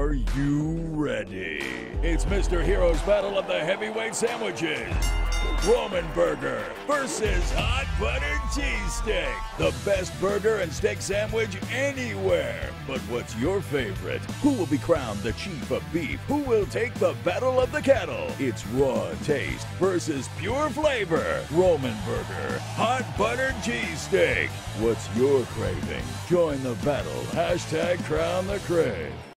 Are you ready? It's Mr. Hero's Battle of the Heavyweight Sandwiches. Romanburger versus Hot Buttered Cheesesteak. The best burger and steak sandwich anywhere. But what's your favorite? Who will be crowned the chief of beef? Who will take the battle of the cattle? It's raw taste versus pure flavor. Romanburger, Hot Buttered Cheesesteak. What's your craving? Join the battle. #CrownTheCrave.